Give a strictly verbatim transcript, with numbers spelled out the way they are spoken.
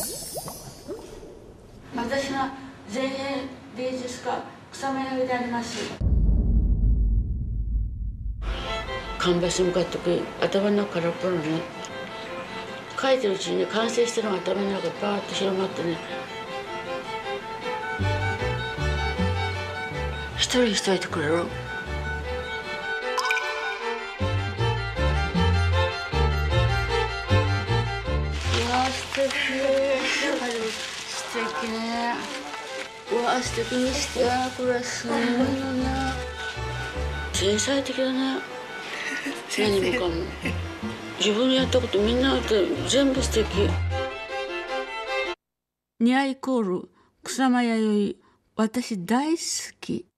私の前衛芸術家草間彌生であります。カンバスに向かって頭の中からっぽのね、描いてるうちにね、完成してるのが頭の中でバーッと広まってね、一人にしといてくれる？素敵、素敵ね。うわ、素敵にして、これすごいのね。天才的だね。何もかも。自分のやったことみんなやって全部素敵。ニアイコール草間彌生、私大好き。